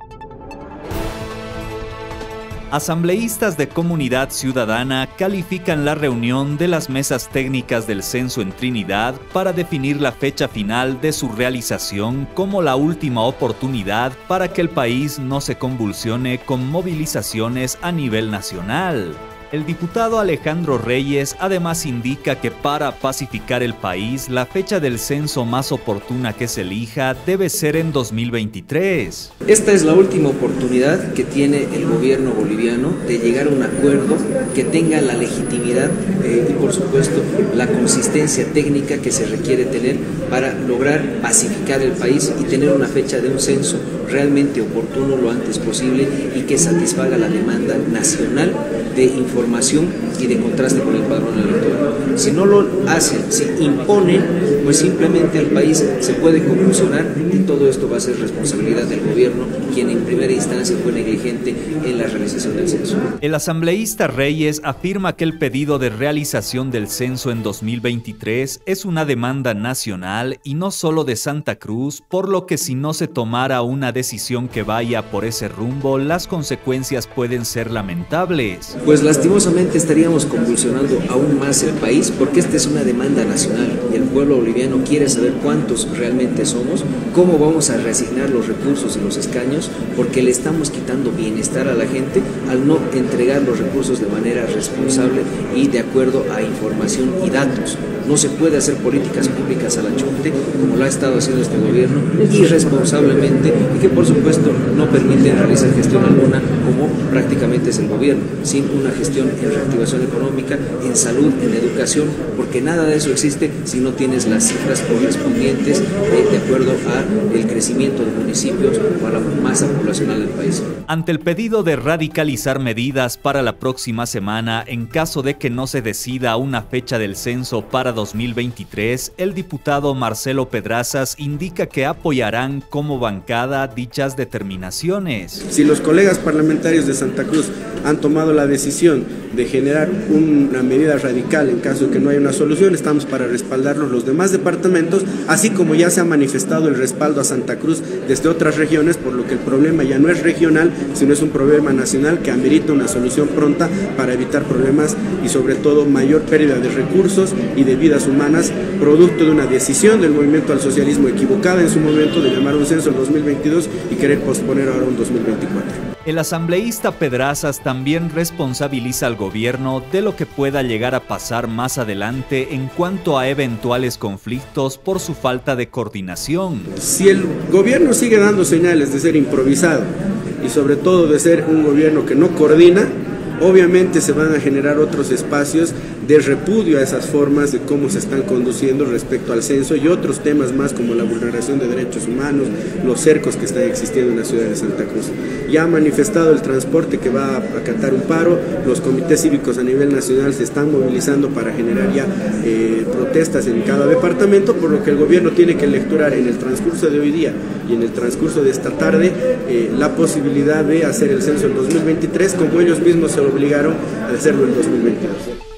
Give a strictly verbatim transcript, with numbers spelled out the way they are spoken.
Asambleístas de Comunidad Ciudadana califican la reunión de las mesas técnicas del censo en Trinidad para definir la fecha final de su realización como la última oportunidad para que el país no se convulsione con movilizaciones a nivel nacional. El diputado Alejandro Reyes además indica que para pacificar el país, la fecha del censo más oportuna que se elija debe ser en dos mil veintitrés. Esta es la última oportunidad que tiene el gobierno boliviano de llegar a un acuerdo que tenga la legitimidad eh, y por supuesto la consistencia técnica que se requiere tener para lograr pacificar el país y tener una fecha de un censo realmente oportuno lo antes posible y que satisfaga la demanda nacional de información y de contraste con el padrón electoral. Si no lo hacen, si imponen, pues simplemente el país se puede convulsionar y todo esto va a ser responsabilidad del gobierno, quien en primera instancia fue negligente en la realización del censo. El asambleísta Reyes afirma que el pedido de realización del censo en dos mil veintitrés es una demanda nacional y no solo de Santa Cruz, por lo que si no se tomara una decisión que vaya por ese rumbo, las consecuencias pueden ser lamentables. Pues lastimosamente estaríamos convulsionando aún más el país porque esta es una demanda nacional y el pueblo boliviano quiere saber cuántos realmente somos, cómo vamos a reasignar los recursos y los escaños, porque le estamos quitando bienestar a la gente al no entregar los recursos de manera responsable y de acuerdo a información y datos. No se puede hacer políticas públicas a la chunte, como lo ha estado haciendo este gobierno, irresponsablemente, y que por supuesto no permiten realizar gestión alguna, como prácticamente es el gobierno, sin una gestión en reactivación económica, en salud, en educación, porque nada de eso existe si no tienes las cifras correspondientes eh, de acuerdo al crecimiento de municipios o a la masa poblacional del país. Ante el pedido de radicalizar medidas para la próxima semana en caso de que no se decida una fecha del censo para dos mil veintitrés, el diputado Marcelo Pedrazas indica que apoyarán como bancada dichas determinaciones. Si los colegas parlamentarios de Santa Cruz han tomado la decisión de generar una medida radical en caso de que no haya una solución, estamos para respaldarlos los demás departamentos, así como ya se ha manifestado el respaldo a Santa Cruz desde otras regiones, por lo que el problema ya no es regional, sino es un problema nacional que amerita una solución pronta para evitar problemas y sobre todo mayor pérdida de recursos y de vidas humanas, producto de una decisión del movimiento al socialismo equivocada en su momento de llamar un censo en dos mil veintidós y querer posponer ahora un dos mil veinticuatro. El asambleísta Pedrazas también responsabiliza al gobierno de lo que pueda llegar a pasar más adelante en cuanto a eventuales conflictos por su falta de coordinación. Si el gobierno sigue dando señales de ser improvisado y sobre todo de ser un gobierno que no coordina, obviamente se van a generar otros espacios de repudio a esas formas de cómo se están conduciendo respecto al censo y otros temas más como la vulneración de derechos humanos, los cercos que están existiendo en la ciudad de Santa Cruz. Ya ha manifestado el transporte que va a acatar un paro, los comités cívicos a nivel nacional se están movilizando para generar ya eh, protestas en cada departamento, por lo que el gobierno tiene que lecturar en el transcurso de hoy día y en el transcurso de esta tarde eh, la posibilidad de hacer el censo en dos mil veintitrés como ellos mismos se obligaron a hacerlo en dos mil veintidós.